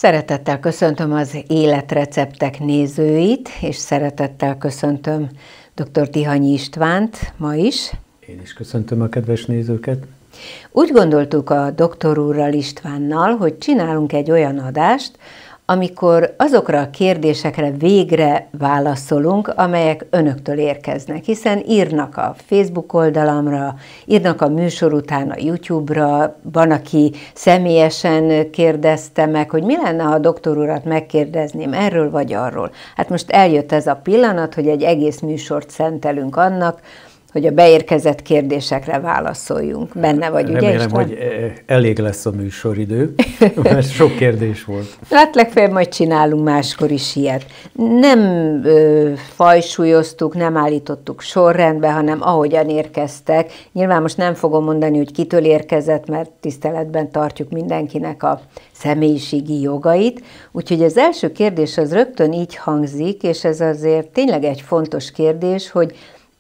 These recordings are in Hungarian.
Szeretettel köszöntöm az Életreceptek nézőit, és szeretettel köszöntöm dr. Tihanyi Istvánt ma is. Én is köszöntöm a kedves nézőket. Úgy gondoltuk a doktor úrral, Istvánnal, hogy csinálunk egy olyan adást, amikor azokra a kérdésekre végre válaszolunk, amelyek önöktől érkeznek, hiszen írnak a Facebook oldalamra, írnak a műsor után a YouTube-ra, van, aki személyesen kérdezte meg, hogy mi lenne, ha a doktor urat megkérdezném erről vagy arról. Hát most eljött ez a pillanat, hogy egy egész műsort szentelünk annak, hogy a beérkezett kérdésekre válaszoljunk. Benne vagy, ugye? Remélem, hogy elég lesz a műsoridő, mert sok kérdés volt. Hát legfeljebb majd csinálunk máskor is ilyet. Nem fajsúlyoztuk, nem állítottuk sorrendbe, hanem ahogyan érkeztek. Nyilván most nem fogom mondani, hogy kitől érkezett, mert tiszteletben tartjuk mindenkinek a személyiségi jogait. Úgyhogy az első kérdés az rögtön így hangzik, és ez azért tényleg egy fontos kérdés, hogy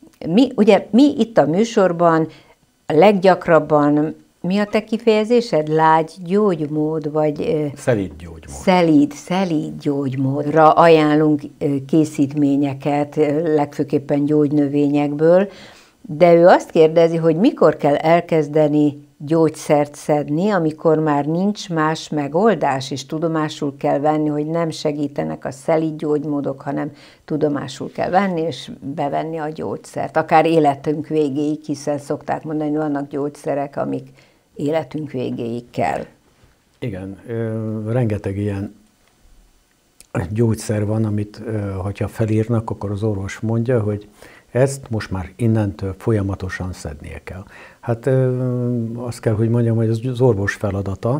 mi itt a műsorban a leggyakrabban, mi a te kifejezésed? Lágy gyógymód, vagy... Szelíd gyógymód. Szelíd gyógymódra ajánlunk készítményeket, legfőképpen gyógynövényekből, de ő azt kérdezi, hogy mikor kell elkezdeni gyógyszert szedni, amikor már nincs más megoldás, és tudomásul kell venni, hogy nem segítenek a szelíd gyógymódok, hanem tudomásul kell venni, és bevenni a gyógyszert. Akár életünk végéig, hiszen szokták mondani, hogy vannak gyógyszerek, amik életünk végéig kell. Igen, rengeteg ilyen gyógyszer van, amit ha felírnak, akkor az orvos mondja, hogy ezt most már innentől folyamatosan szednie kell. Hát azt kell, hogy mondjam, hogy az orvos feladata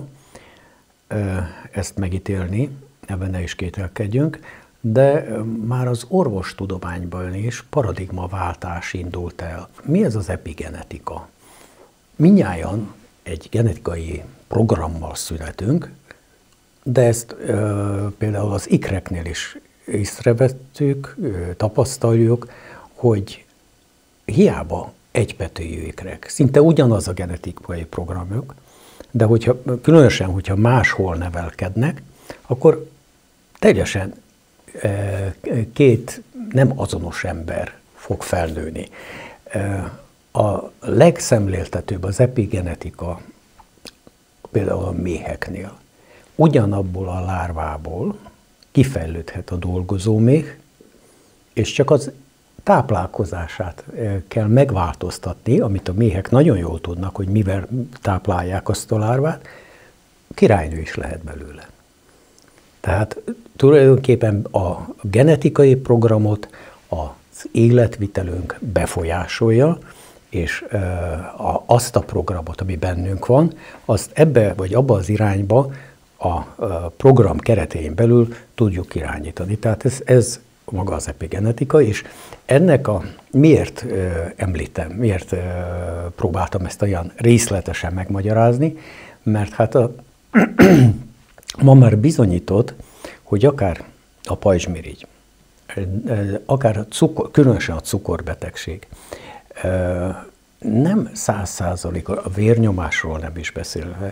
ezt megítélni, ebben ne is kételkedjünk, de már az orvostudományban is paradigmaváltás indult el. Mi ez az epigenetika? Mindnyájan egy genetikai programmal születünk, de ezt például az ikreknél is észrevettük, tapasztaljuk, hogy hiába egypetűjű ikrek, szinte ugyanaz a genetikai programjuk, de különösen, hogyha máshol nevelkednek, akkor teljesen két nem azonos ember fog felnőni. A legszemléltetőbb az epigenetika például a méheknél. Ugyanabból a lárvából kifejlődhet a dolgozóméh, és csak az táplálkozását kell megváltoztatni, amit a méhek nagyon jól tudnak, hogy mivel táplálják azt a lárvát, királynő is lehet belőle. Tehát tulajdonképpen a genetikai programot az életvitelünk befolyásolja, és azt a programot, ami bennünk van, azt ebbe vagy abba az irányba a program keretein belül tudjuk irányítani. Tehát ez maga az epigenetika, és ennek miért említem, miért próbáltam ezt olyan részletesen megmagyarázni, mert hát ma már bizonyított, hogy akár a pajzsmirigy, akár különösen a cukorbetegség, nem 100%, a vérnyomásról nem is beszélve,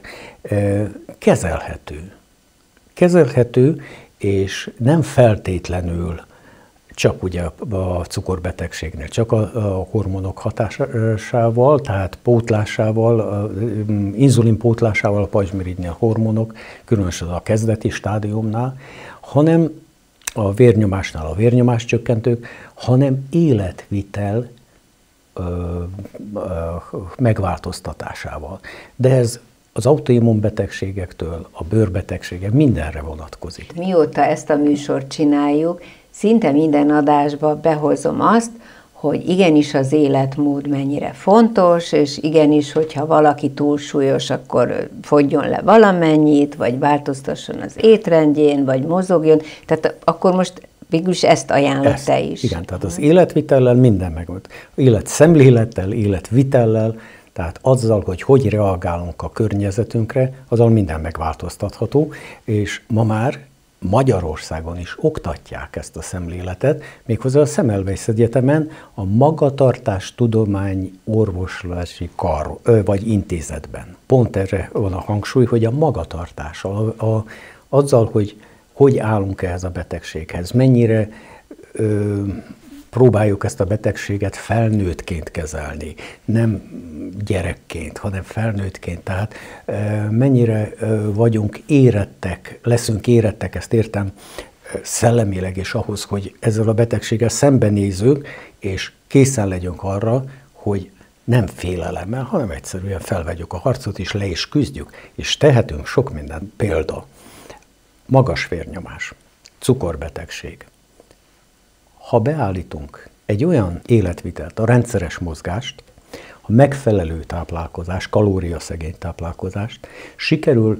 kezelhető, és nem feltétlenül csak ugye a cukorbetegségnél, csak a hormonok hatásával, tehát pótlásával, inzulin pótlásával a pajzsmirigynél hormonok, különösen a kezdeti stádiumnál, hanem a vérnyomásnál a vérnyomáscsökkentők, hanem életvitel megváltoztatásával. De ez az autoimmunbetegségektől, a bőrbetegségek mindenre vonatkozik. Mióta ezt a műsort csináljuk, szinte minden adásba behozom azt, hogy igenis az életmód mennyire fontos, és igenis, hogyha valaki túlsúlyos, akkor fogjon le valamennyit, vagy változtasson az étrendjén, vagy mozogjon. Tehát akkor most végülis ezt ajánlott te is. Igen, tehát az életvitellel minden megvolt. Életszemlélettel, életvitellel, tehát azzal, hogy reagálunk a környezetünkre, azzal minden megváltoztatható, és ma már Magyarországon is oktatják ezt a szemléletet, méghozzá a Semmelweis Egyetemen a Magatartás Tudomány Orvoslási vagy intézetben. Pont erre van a hangsúly, hogy a magatartással, azzal, hogy állunk ehhez a betegséghez, mennyire próbáljuk ezt a betegséget felnőttként kezelni, nem gyerekként, hanem felnőttként. Tehát mennyire vagyunk érettek, leszünk érettek, ezt értem szellemileg is ahhoz, hogy ezzel a betegséggel szembenézünk, és készen legyünk arra, hogy nem félelemmel, hanem egyszerűen felvegyük a harcot, és le is küzdjük, és tehetünk sok mindent. Példa, magas vérnyomás, cukorbetegség. Ha beállítunk egy olyan életvitelt, a rendszeres mozgást, a megfelelő táplálkozás, kalóriaszegény táplálkozást, sikerül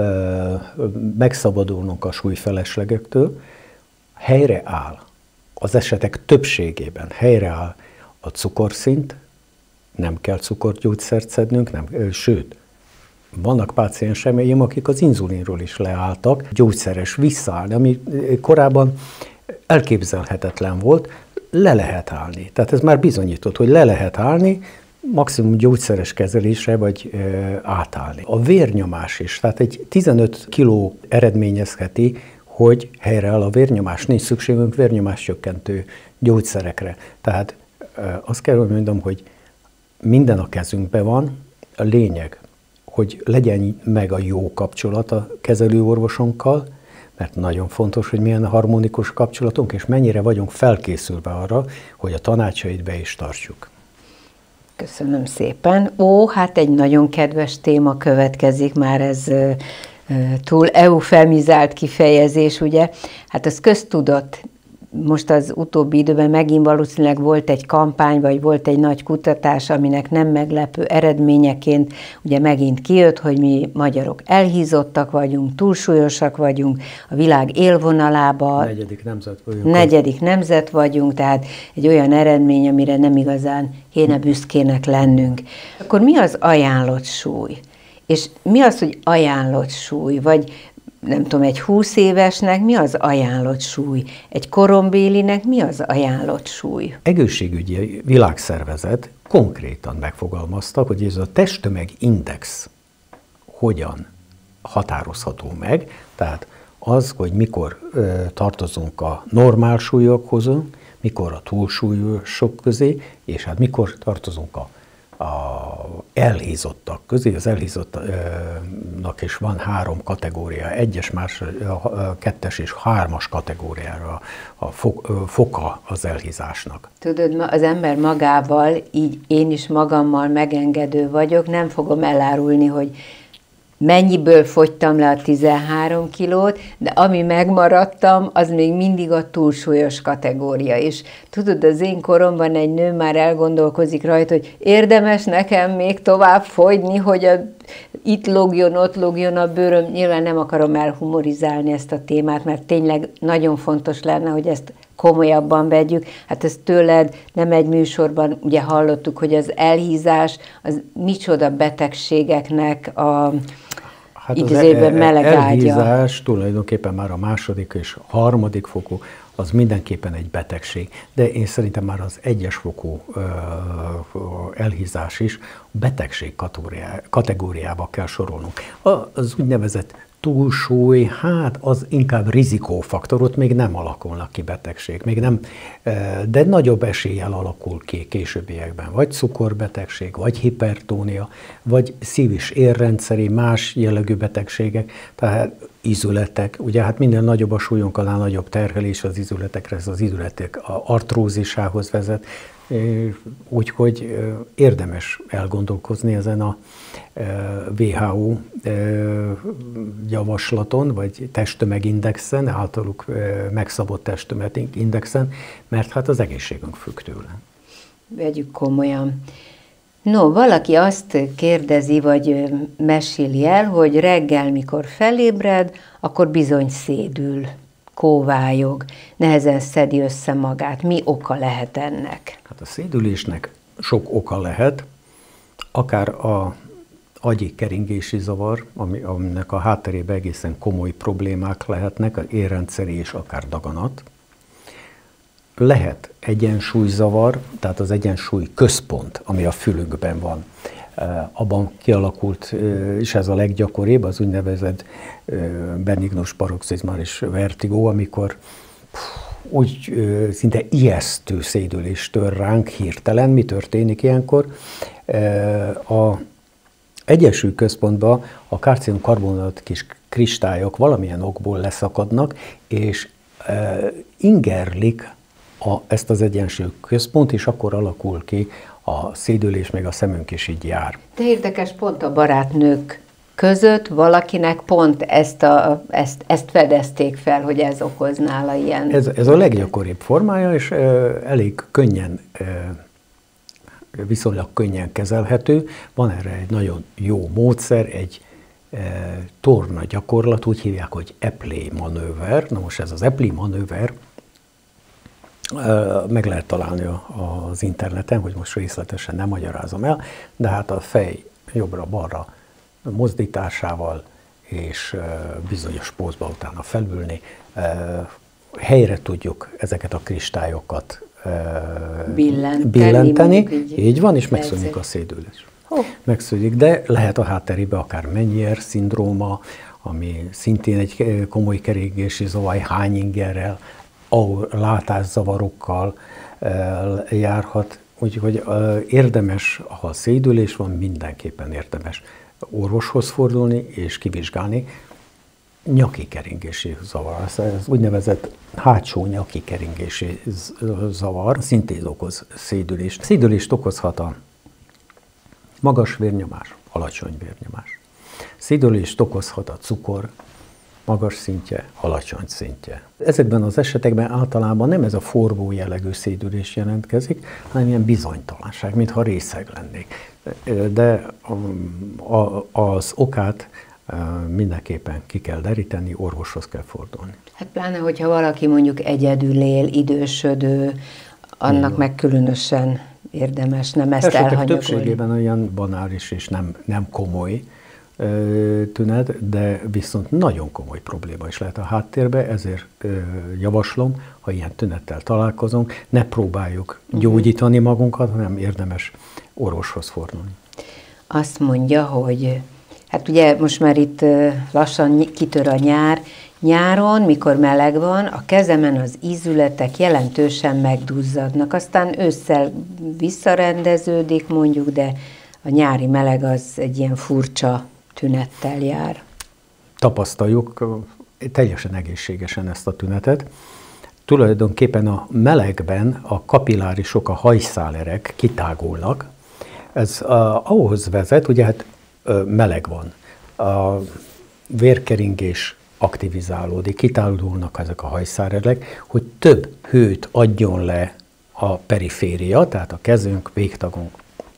megszabadulnunk a súlyfeleslegektől, helyreáll, az esetek többségében helyreáll a cukorszint, nem kell cukorgyógyszert szednünk, sőt, vannak pácienseim, akik az inzulinról is leálltak, gyógyszeres visszaállni, ami korábban elképzelhetetlen volt, le lehet állni. Tehát ez már bizonyított, hogy le lehet állni, maximum gyógyszeres kezelésre, vagy átállni. A vérnyomás is, tehát egy 15 kiló eredményezheti, hogy helyreáll a vérnyomás, nincs szükségünk vérnyomás csökkentő gyógyszerekre. Tehát azt kell, hogy mondjam, hogy minden a kezünkben van, a lényeg, hogy legyen meg a jó kapcsolat a kezelőorvosunkkal, mert nagyon fontos, hogy milyen harmonikus kapcsolatunk, és mennyire vagyunk felkészülve arra, hogy a tanácsait be is tartsuk. Köszönöm szépen. Hát egy nagyon kedves téma következik, már ez túl eufemizált kifejezés, ugye? Hát ez köztudott. Most az utóbbi időben megint valószínűleg volt egy kampány, vagy volt egy nagy kutatás, aminek nem meglepő eredményeként ugye megint kijött, hogy mi magyarok elhízottak vagyunk, túlsúlyosak vagyunk, a világ élvonalában. Negyedik nemzet vagyunk, tehát egy olyan eredmény, amire nem igazán kéne büszkének lennünk. Akkor mi az ajánlott súly? És mi az, hogy ajánlott súly? Vagy nem tudom, egy 20 évesnek mi az ajánlott súly? Egy korombélinek mi az ajánlott súly? Egészségügyi világszervezet konkrétan megfogalmazta, hogy ez a testtömegindex hogyan határozható meg, tehát az, hogy mikor tartozunk a normál súlyokhoz, mikor a túlsúlyosok közé, és hát mikor tartozunk a elhízottak közé. Az elhízottnak is van 3 kategória, 1-es, 2-es és 3-as kategóriára a foka az elhízásnak. Tudod, az ember magával, így én is magammal megengedő vagyok, nem fogom elárulni, hogy mennyiből fogytam le a 13 kilót, de ami megmaradtam, az még mindig a túlsúlyos kategória is. Tudod, az én koromban egy nő már elgondolkozik rajta, hogy érdemes nekem még tovább fogyni, hogy itt lógjon, ott lógjon a bőröm. Nyilván nem akarom elhumorizálni ezt a témát, mert tényleg nagyon fontos lenne, hogy ezt komolyabban vegyük. Hát ezt tőled nem egy műsorban ugye hallottuk, hogy az elhízás, az micsoda betegségeknek a idézőben meleg ágya. Elhízás tulajdonképpen már a 2. és 3. fokú, az mindenképpen egy betegség. De én szerintem már az 1-es fokú elhízás is betegség kategóriába kell sorolnunk. Az úgynevezett túlsúly, hát az inkább rizikófaktor, ott még nem alakulnak ki betegség, még nem, de nagyobb eséllyel alakul ki későbbiekben, vagy cukorbetegség, vagy hipertónia, vagy szív- és érrendszeri, más jellegű betegségek, tehát izületek, ugye hát minden nagyobb a súlyunk, annál nagyobb terhelés az izületekre, ez az izületek artrózisához vezet, úgyhogy érdemes elgondolkozni ezen a WHO javaslaton, vagy testtömegindexen, általuk megszabott testtömegindexen, mert hát az egészségünk függ tőle. Vegyük komolyan. No, valaki azt kérdezi, vagy meséli el, hogy reggel, mikor felébred, akkor bizony szédül, kóvályog, nehezen szedi össze magát. Mi oka lehet ennek? Hát a szédülésnek sok oka lehet, akár a agyi keringési zavar, aminek a hátterében egészen komoly problémák lehetnek, az érrendszeri és akár daganat. Lehet egyensúlyzavar, tehát az egyensúly központ, ami a fülünkben van, abban kialakult, és ez a leggyakoribb, az úgynevezett benignus paroxizmális vertigó, amikor úgy szinte ijesztő szédülés tör ránk hirtelen. Mi történik ilyenkor? A Egyensúly központban a kalcium-karbonát kis kristályok valamilyen okból leszakadnak, és ingerlik ezt az egyensúly központ, és akkor alakul ki a szédülés, meg a szemünk is így jár. De érdekes, pont a barátnők között valakinek pont ezt fedezték fel, hogy ez okoz nála ilyen. Ez a leggyakoribb formája, és elég könnyen, viszonylag könnyen kezelhető. Van erre egy nagyon jó módszer, egy torna gyakorlat, úgy hívják, hogy Epley manőver. Na most ez az Epley manőver, meg lehet találni az interneten, hogy most részletesen nem magyarázom el, de hát a fej jobbra-balra mozdításával és bizonyos pózba utána felülni, helyre tudjuk ezeket a kristályokat billenteni. Így van, és megszűnik a szédülés. Megszűnik, de lehet a hátterébe akár Meniere szindróma, ami szintén egy komoly keringési zavar, Hányngerrel, látászavarokkal járhat. Úgyhogy érdemes, ha szédülés van, mindenképpen érdemes orvoshoz fordulni és kivizsgálni. Nyaki keringési zavar, ez úgynevezett hátsó nyaki keringési zavar, szintén okoz szédülést. Szédülést okozhat a magas vérnyomás, alacsony vérnyomás. Szédülést okozhat a cukor, magas szintje, alacsony szintje. Ezekben az esetekben általában nem ez a forgó jellegű szédülés jelentkezik, hanem ilyen bizonytalanság, mintha részeg lennék. De az okát mindenképpen ki kell deríteni, orvoshoz kell fordulni. Hát pláne, hogyha valaki mondjuk egyedül él, idősödő, annak meg különösen érdemes nem ezt elhanyagolni. Többségében olyan banális és nem komoly tünet, de viszont nagyon komoly probléma is lehet a háttérbe, ezért javaslom, ha ilyen tünettel találkozunk, ne próbáljuk gyógyítani magunkat, hanem érdemes orvoshoz fordulni. Azt mondja, hogy hát ugye most már itt lassan kitör a nyár, nyáron, mikor meleg van, a kezemen az ízületek jelentősen megduzzadnak, aztán ősszel visszarendeződik mondjuk, de a nyári meleg az egy ilyen furcsa tünettel jár. Tapasztaljuk teljesen egészségesen ezt a tünetet. Tulajdonképpen a melegben a kapillárisok, a hajszálerek kitágulnak. Ez ahhoz vezet, ugye hát meleg van, a vérkeringés aktivizálódik, kitágulnak ezek a hajszálerek, hogy több hőt adjon le a periféria, tehát a kezünk, végtagunk.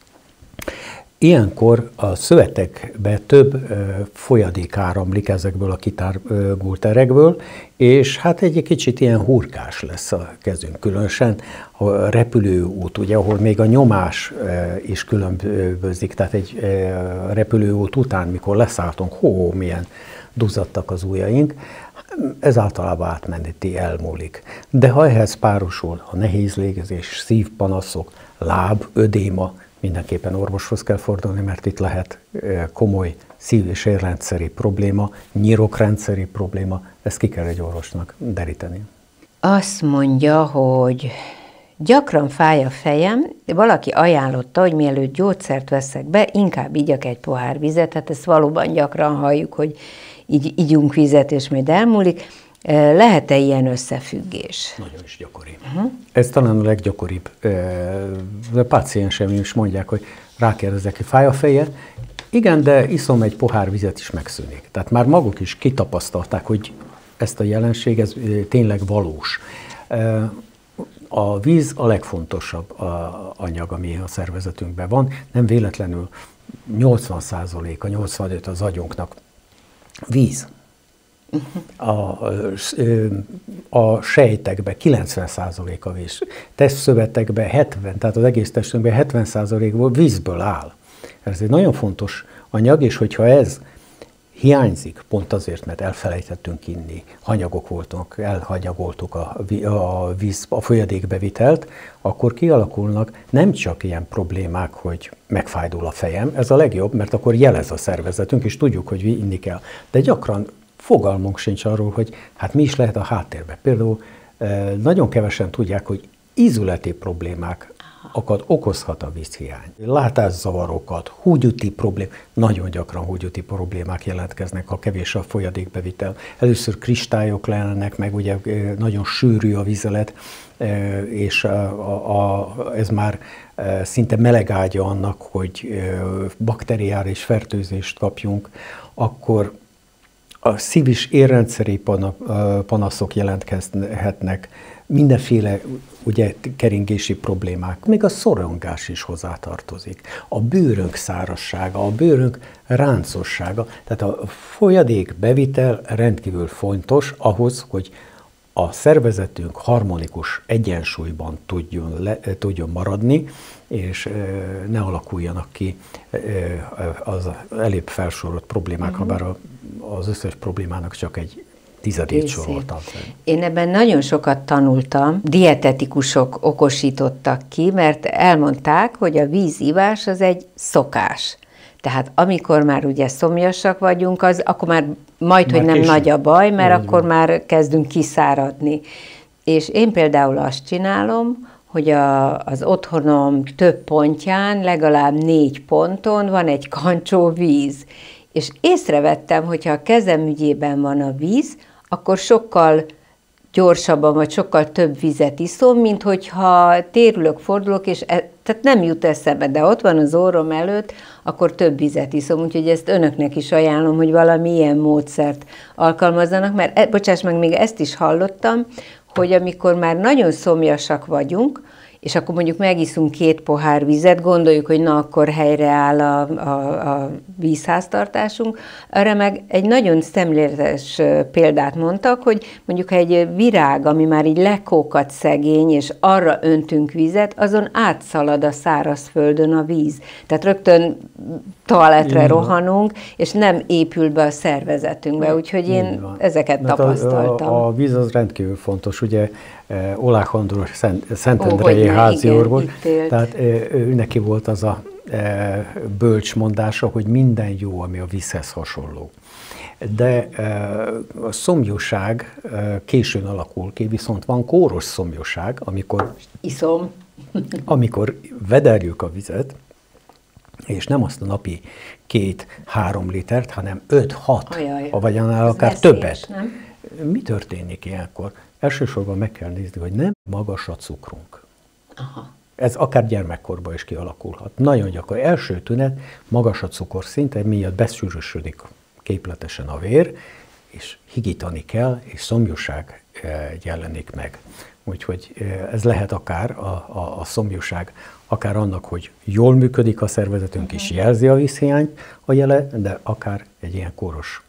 Ilyenkor a szövetekbe több folyadék áramlik ezekből a kitágult erekből, és hát egy kicsit ilyen hurkás lesz a kezünk, különösen a repülőút, ugye, ahol még a nyomás is különbözik, tehát egy repülőút után, mikor leszálltunk, milyen duzzadtak az ujjaink, ez általában átmeneti elmúlik. De ha ehhez párosul a nehéz légzés, szívpanaszok, lábödéma, mindenképpen orvoshoz kell fordulni, mert itt lehet komoly szív- és érrendszeri probléma, nyirokrendszeri probléma, ezt ki kell egy orvosnak deríteni. Azt mondja, hogy gyakran fáj a fejem, valaki ajánlotta, hogy mielőtt gyógyszert veszek be, inkább igyak egy pohár vizet, hát ezt valóban gyakran halljuk, hogy így igyunk vizet, és majd elmúlik. Lehet-e ilyen összefüggés? Nagyon is gyakori. Ez talán a leggyakoribb. A pácienseim is mondják, hogy rákérdezek, hogy fáj a feje. Igen, de iszom egy pohár vizet is megszűnik. Tehát már maguk is kitapasztalták, hogy ezt a jelenség, ez tényleg valós. A víz a legfontosabb anyag, ami a szervezetünkben van. Nem véletlenül 80%, 85% az agyunknak víz. A sejtekben 90% a víz, testszövetekben 70, tehát az egész testünkben 70%-ból vízből áll. Ez egy nagyon fontos anyag, és hogyha ez hiányzik, pont azért, mert elfelejtettünk inni, hanyagok voltunk, elhanyagoltuk a folyadékbevitelt, akkor kialakulnak nem csak ilyen problémák, hogy megfájdul a fejem, ez a legjobb, mert akkor jelez a szervezetünk, és tudjuk, hogy inni kell. De gyakran fogalmunk sincs arról, hogy hát mi is lehet a háttérben. Például nagyon kevesen tudják, hogy ízületi problémákat okozhat a vízhiány. Látászavarokat, húgyúti problémák, nagyon gyakran húgyúti problémák jelentkeznek, ha kevés a folyadékbevitel. Először kristályok lennek, meg ugye nagyon sűrű a vizelet, és ez már szinte melegágya annak, hogy bakteriális fertőzést kapjunk, akkor a szív- és érrendszeri panaszok jelentkezhetnek, mindenféle ugye, keringési problémák, még a szorongás is hozzátartozik. A bőrünk szárazsága, a bőrünk ráncossága, tehát a folyadékbevitel rendkívül fontos ahhoz, hogy a szervezetünk harmonikus egyensúlyban tudjon maradni, és ne alakuljanak ki az elébb felsorolt problémák, ha bár az összes problémának csak egy tizedét soroltam. Én ebben nagyon sokat tanultam, dietetikusok okosítottak ki, mert elmondták, hogy a vízivás az egy szokás. Tehát amikor már ugye szomjasak vagyunk, akkor már majdhogy nem nagy a baj, mert akkor már kezdünk kiszáradni. És én például azt csinálom, hogy az otthonom több pontján, legalább 4 ponton van egy kancsó víz. És észrevettem, hogyha a kezem ügyében van a víz, akkor sokkal gyorsabban, vagy sokkal több vizet iszom, mint hogyha térülök, fordulok, és tehát nem jut eszembe, de ott van az orrom előtt, akkor több vizet iszom, úgyhogy ezt önöknek is ajánlom, hogy valami ilyen módszert alkalmazzanak, mert, bocsáss meg, még ezt is hallottam, hogy amikor már nagyon szomjasak vagyunk, és akkor mondjuk megiszunk 2 pohár vizet, gondoljuk, hogy na, akkor helyreáll a vízháztartásunk. Arra meg egy nagyon szemléletes példát mondtak, hogy mondjuk egy virág, ami már így lekókat szegény, és arra öntünk vizet, azon átszalad a szárazföldön a víz. Tehát rögtön toaletre rohanunk, és nem épül be a szervezetünkbe, úgyhogy én ezeket tapasztaltam. A víz az rendkívül fontos, ugye Oláh Andor szentendrei házi orvos, tehát ő neki volt az a bölcs mondása, hogy minden jó, ami a vízhez hasonló. De a szomjúság későn alakul ki, viszont van kóros szomjúság, amikor iszom. Amikor vederjük a vizet, és nem azt a napi 2-3 litert, hanem 5-6, vagy annál akár veszélyes, többet. Nem? Mi történik ilyenkor? Elsősorban meg kell nézni, hogy nem magas a cukrunk. Aha. Ez akár gyermekkorban is kialakulhat. Nagyon gyakori. Első tünet, magas a cukorszint, miatt besűrűsödik képletesen a vér, és higítani kell, és szomjúság jelenik meg. Úgyhogy ez lehet akár a szomjúság, akár annak, hogy jól működik a szervezetünk, és jelzi a vízhiányt a jele, de akár egy ilyen kóros,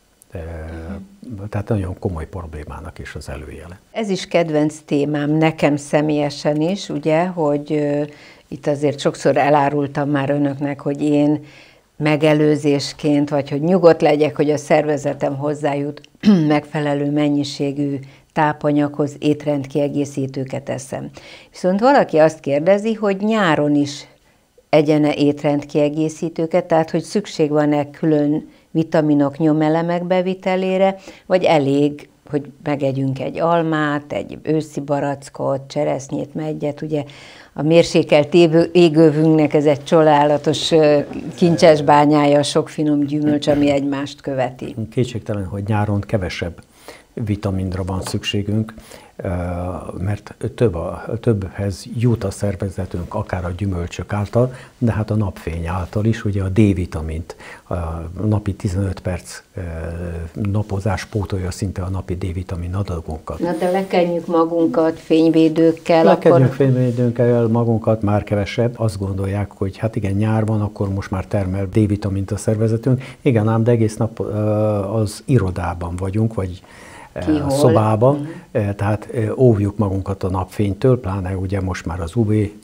tehát nagyon komoly problémának is az előjele. Ez is kedvenc témám nekem személyesen is, ugye, hogy itt azért sokszor elárultam már önöknek, hogy én megelőzésként, vagy hogy nyugodt legyek, hogy a szervezetem hozzájut megfelelő mennyiségű tápanyaghoz, étrendkiegészítőket eszem. Viszont valaki azt kérdezi, hogy nyáron is egyene étrendkiegészítőket, tehát hogy szükség van-e külön vitaminok, nyomelemek bevitelére, vagy elég, hogy megegyünk egy almát, egy őszi barackot, cseresznyét, meggyet, ugye a mérsékelt égővünknek ez egy csodálatos kincses bányája, sok finom gyümölcs, ami egymást követi. Kétségtelen, hogy nyáron kevesebb vitaminra van szükségünk, mert többhez jut a szervezetünk, akár a gyümölcsök által, de hát a napfény által is, ugye a D-vitamint, a napi 15 perc napozás pótolja szinte a napi D-vitamin adagunkat. Na de lekenjük magunkat fényvédőkkel. Lekenjük fényvédőkkel magunkat, már kevesebb. Azt gondolják, hogy hát igen, nyár van, akkor most már termel D-vitamint a szervezetünk. Igen, ám, de egész nap az irodában vagyunk, vagy Kihol? Szobába, tehát óvjuk magunkat a napfénytől, pláne ugye most már az UV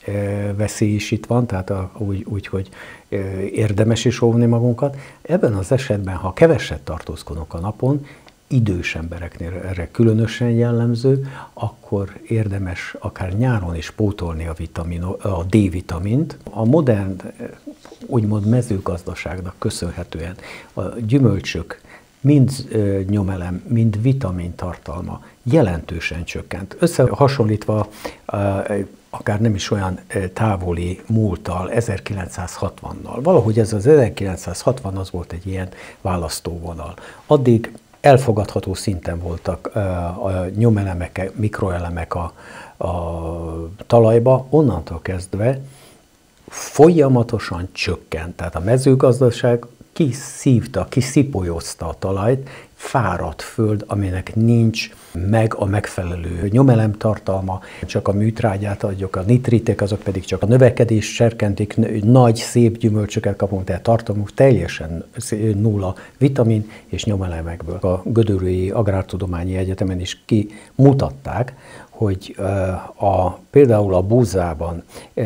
veszély is itt van, tehát úgy, hogy érdemes is óvni magunkat. Ebben az esetben, ha keveset tartózkodunk a napon, idős embereknél erre különösen jellemző, akkor érdemes akár nyáron is pótolni a D-vitamint. A modern, úgymond mezőgazdaságnak köszönhetően a gyümölcsök mind nyomelem, mind vitamin tartalma jelentősen csökkent. Összehasonlítva akár nem is olyan távoli múlttal, 1960-nal. Valahogy ez az 1960 az volt egy ilyen választóvonal. Addig elfogadható szinten voltak a nyomelemek, mikroelemek a talajba, onnantól kezdve folyamatosan csökkent. Tehát a mezőgazdaság kiszívta, kiszipolyozta a talajt, fáradt föld, aminek nincs meg a megfelelő nyomelemtartalma, csak a műtrágyát adjuk, a nitritek, azok pedig csak a növekedést serkentik, nagy, szép gyümölcsöket kapunk, tehát tartalmuk teljesen nulla vitamin és nyomelemekből. A Gödöllői Agrártudományi Egyetemen is kimutatták, hogy például a búzában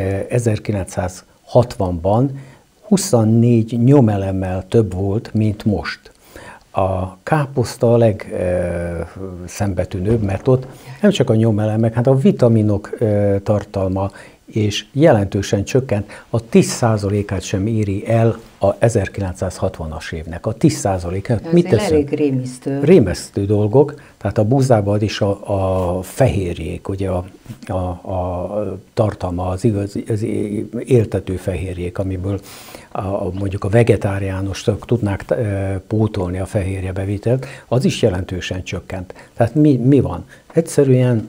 1960-ban 24 nyomelemmel több volt, mint most. A káposzta a legszembetűnőbb, mert ott nem csak a nyomelemek, hát a vitaminok tartalma és jelentősen csökkent, a 10%-át sem éri el a 1960-as évnek. A 10%-át mit teszünk? Elég rémisztő. Rémisztő dolgok, tehát a búzában is a fehérjék, ugye a tartalma, az éltető fehérjék, amiből mondjuk a vegetáriánusok tudnák pótolni a fehérjebevitelt, az is jelentősen csökkent. Tehát mi van? Egyszerűen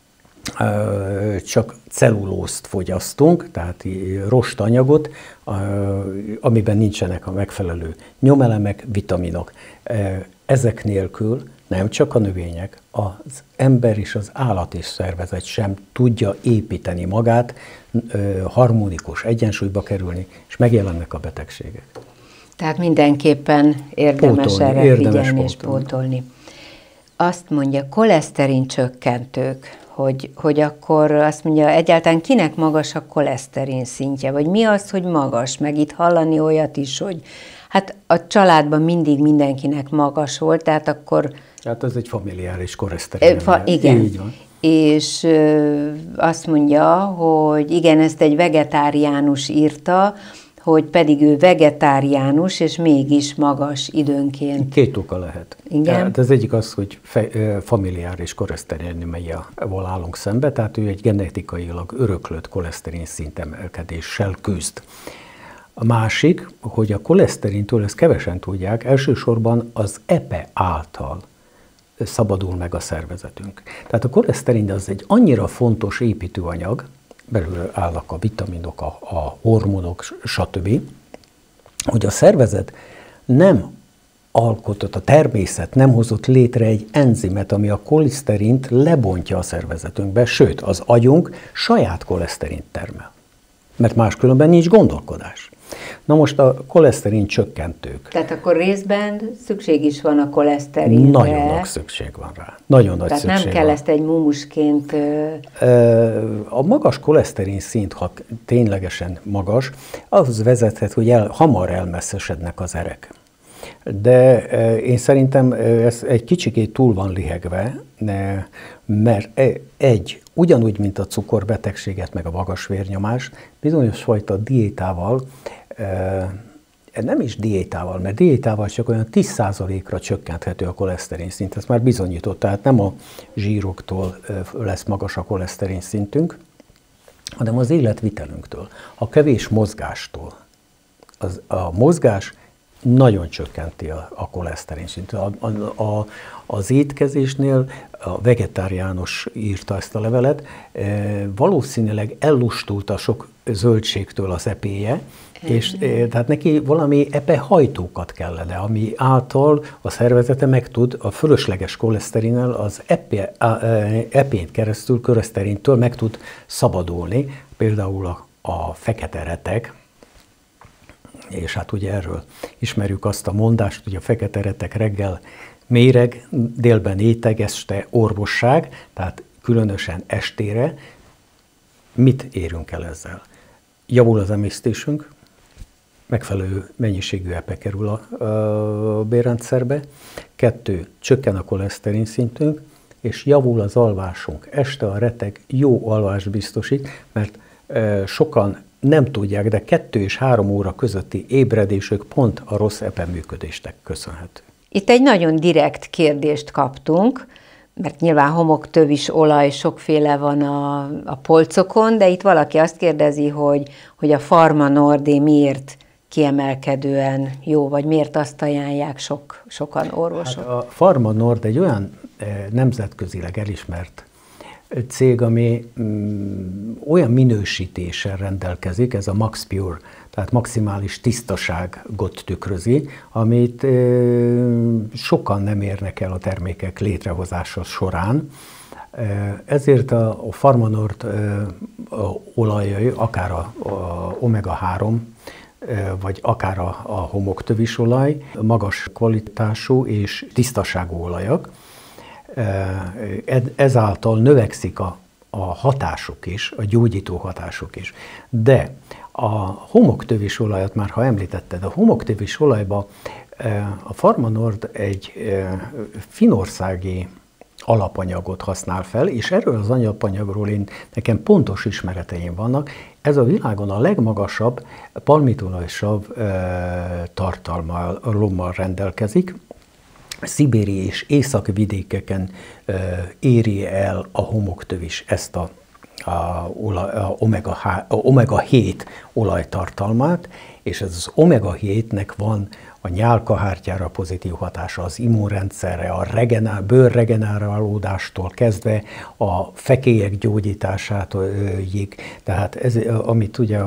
csak cellulózt fogyasztunk, tehát rostanyagot, amiben nincsenek a megfelelő nyomelemek, vitaminok. Ezek nélkül nem csak a növények, az ember és az állat és szervezet sem tudja építeni magát, harmonikus egyensúlyba kerülni, és megjelennek a betegségek. Tehát mindenképpen érdemes erre figyelni és pótolni. Azt mondja, koleszterin csökkentők, hogy akkor azt mondja, egyáltalán kinek magas a koleszterin szintje, vagy mi az, hogy magas, meg itt hallani olyat is, hogy hát a családban mindig mindenkinek magas volt, tehát akkor... Hát ez egy familiáris koleszterin. Igen. Így van. És azt mondja, hogy igen, ezt egy vegetáriánus írta, hogy pedig ő vegetáriánus, és mégis magas időnként. Két oka lehet. Igen. Tehát az egyik az, hogy familiáris koleszterinémiával állunk szembe, tehát ő egy genetikailag öröklött koleszterin szintemelkedéssel küzd. A másik, hogy a koleszterintől, ezt kevesen tudják, elsősorban az EPE által szabadul meg a szervezetünk. Tehát a koleszterin az egy annyira fontos építőanyag, belül állnak a vitaminok, a hormonok, stb., hogy a szervezet nem alkotott, a természet nem hozott létre egy enzimet, ami a koleszterint lebontja a szervezetünkbe, sőt, az agyunk saját koleszterint termel, mert máskülönben nincs gondolkodás. Na most a koleszterin csökkentők. Tehát akkor részben szükség is van a koleszterinre. Nagyon nagy szükség van rá. Nagyon nagy Tehát szükség nem kell van. ezt egy mumusként... A magas koleszterin szint, ha ténylegesen magas, ahhoz vezethet, hogy hamar elmesszesednek az erek. De én szerintem ez egy kicsikét túl van lihegve, mert ugyanúgy, mint a cukorbetegséget, meg a magas vérnyomás, bizonyos fajta diétával, nem is diétával, mert diétával csak olyan 10%-ra csökkenthető a koleszterin szint, ezt már bizonyított, tehát nem a zsíroktól lesz magas a koleszterin szintünk, hanem az életvitelünktől, a kevés mozgástól. A mozgás nagyon csökkenti a koleszterin szintet. Az étkezésnél a vegetáriánus írta ezt a levelet, valószínűleg ellustult a sok zöldségtől az epéje, és tehát neki valami epehajtókat kellene, ami által a szervezete meg tud a fölösleges koleszterinnel az epén keresztül koleszterintől meg tud szabadulni, például a fekete retek, és hát ugye erről ismerjük azt a mondást, hogy a fekete retek reggel méreg, délben éteg, este orvosság, tehát különösen estére mit érünk el ezzel? Javul az emésztésünk, megfelelő mennyiségű epe kerül a bélrendszerbe. 2, csökken a koleszterin szintünk, és javul az alvásunk. Este a reteg jó alvást biztosít, mert sokan nem tudják, de 2 és 3 óra közötti ébredésük pont a rossz epe működésnek köszönhető. Itt egy nagyon direkt kérdést kaptunk, mert nyilván homoktövis olaj sokféle van a polcokon, de itt valaki azt kérdezi, hogy a Pharma Nordé miért kiemelkedően jó, vagy miért azt ajánlják sokan orvosok? Hát a Pharma Nord egy olyan nemzetközileg elismert cég, ami olyan minősítéssel rendelkezik, ez a Max Pure, tehát maximális tisztaságot tükrözi, amit sokan nem érnek el a termékek létrehozása során. Ezért a Pharma Nord olajai, akár a omega-3, vagy akár a homoktövis olaj, magas kvalitású és tisztaságú olajak. Ezáltal növekszik a hatásuk is, a gyógyító hatásuk is. De a homoktövis olajat már, ha említetted, a homoktövis olajba a Pharma Nord egy finnországi alapanyagot használ fel, és erről az alapanyagról nekem pontos ismereteim vannak. Ez a világon a legmagasabb palmitolajsav tartalommal rendelkezik. Szibéri és északvidékeken éri el a homoktövis ezt a omega-7 olajtartalmát, és ez az omega-7-nek van a nyálkahártyára pozitív hatása, az immunrendszerre, a bőrregenerálódástól kezdve a fekélyek gyógyításáig. Tehát ez, amit ugye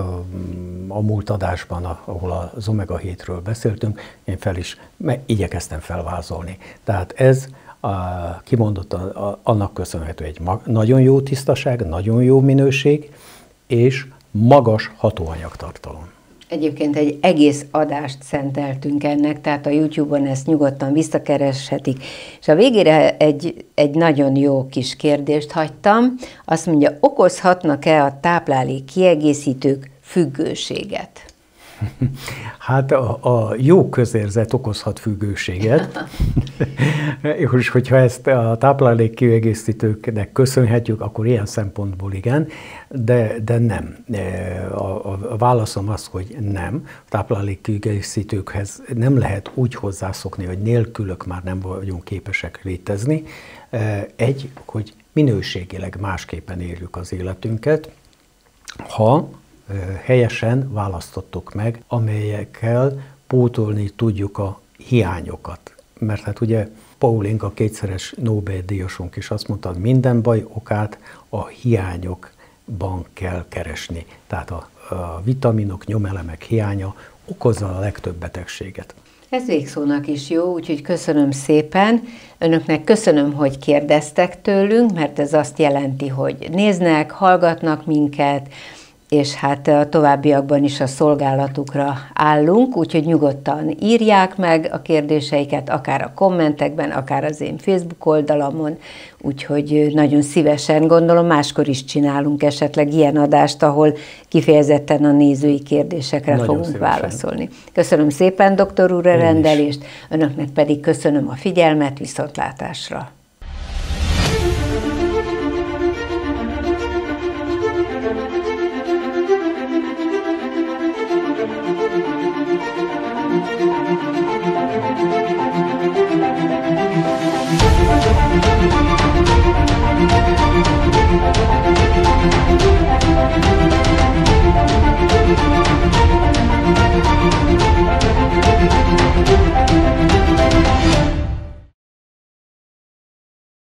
a múlt adásban, ahol az omega-7-ről beszéltünk, én igyekeztem felvázolni. Tehát ez kimondottan annak köszönhető egy nagyon jó tisztaság, nagyon jó minőség és magas hatóanyagtartalom. Egyébként egy egész adást szenteltünk ennek, tehát a YouTube-on ezt nyugodtan visszakereshetik. És a végére egy nagyon jó kis kérdést hagytam. Azt mondja, okozhatnak-e a táplálék kiegészítők függőséget? Hát a jó közérzet okozhat függőséget, és hogyha ezt a táplálék kiegészítőknek köszönhetjük, akkor ilyen szempontból igen, de nem. A válaszom az, hogy nem. A táplálék kiegészítőkhez nem lehet úgy hozzászokni, hogy nélkülök már nem vagyunk képesek létezni. Hogy minőségileg másképpen éljük az életünket, ha helyesen választottuk meg, amelyekkel pótolni tudjuk a hiányokat. Mert hát ugye Pauling, a 2-szeres Nobel-díjasunk is azt mondta, hogy minden baj okát a hiányokban kell keresni. Tehát a vitaminok, nyomelemek hiánya okozza a legtöbb betegséget. Ez végszónak is jó, úgyhogy köszönöm szépen. Önöknek köszönöm, hogy kérdeztek tőlünk, mert ez azt jelenti, hogy néznek, hallgatnak minket, és hát a továbbiakban is a szolgálatukra állunk, úgyhogy nyugodtan írják meg a kérdéseiket, akár a kommentekben, akár az én Facebook oldalamon, úgyhogy nagyon szívesen, gondolom máskor is csinálunk esetleg ilyen adást, ahol kifejezetten a nézői kérdésekre nagyon fogunk szívesen válaszolni. Köszönöm szépen, doktor úr, a rendelést, önöknek pedig köszönöm a figyelmet, viszontlátásra!